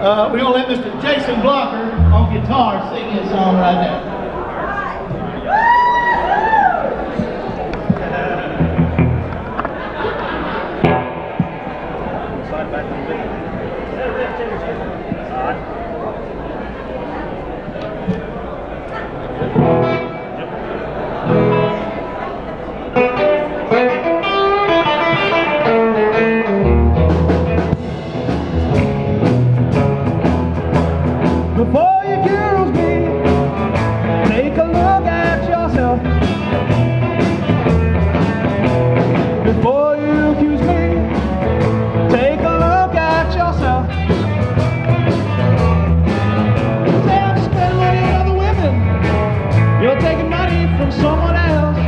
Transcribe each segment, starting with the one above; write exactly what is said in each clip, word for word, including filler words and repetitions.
Uh, we're going to let Mister Jason Blocker on guitar sing his song right now. Before you accuse me, take a look at yourself. Before you accuse me, take a look at yourself. You say I'm spending money on other women, you're taking money from someone else.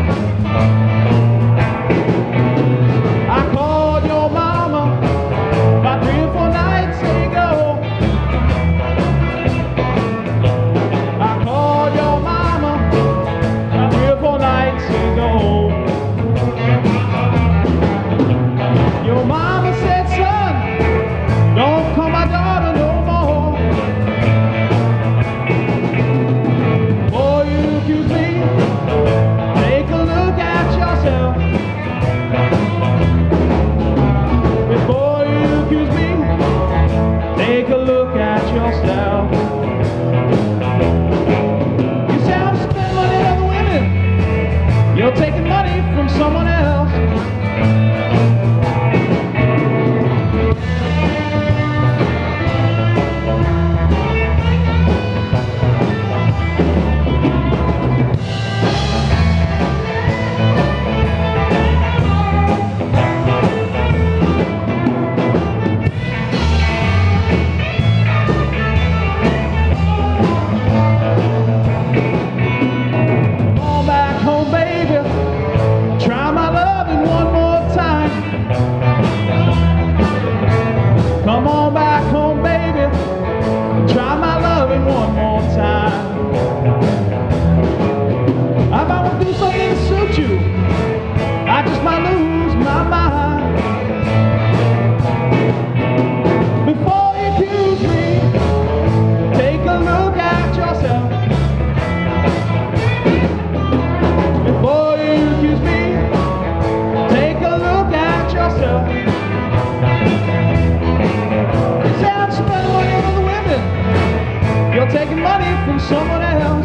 I called your mama about three or four nights ago. Your mama said, son, don't call my daughter no more. Before you accuse me, take a look at yourself. Before you accuse me, take a look at yourself. You say I'm spending money on other women, you're taking money from someone else. Come on back home, baby. Try my loving one more time. I might want to do something to suit you. I just might lose my mind. Before you accuse me, take a look at yourself. Before you accuse me, take a look at yourself. You're taking money from someone else.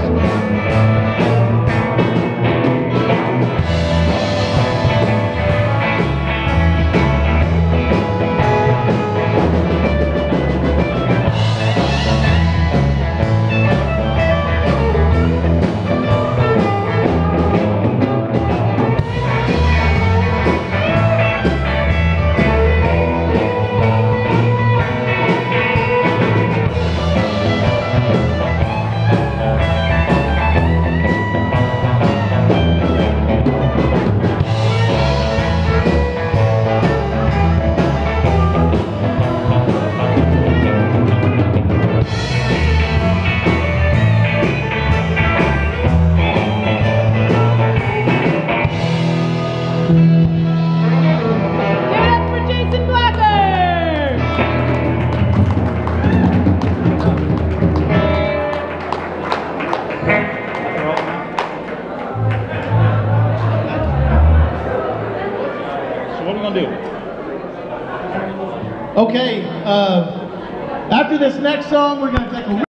What are we gonna do? Okay, uh, after this next song, we're gonna take a